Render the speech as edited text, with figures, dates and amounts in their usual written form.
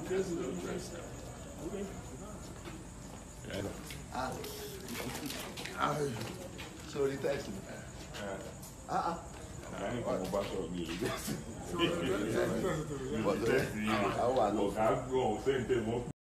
Sorry, text me. Como pasó aquí. Ọ̀gá gbọ́ ọ̀sẹ̀ ń tẹ̀ mọ́.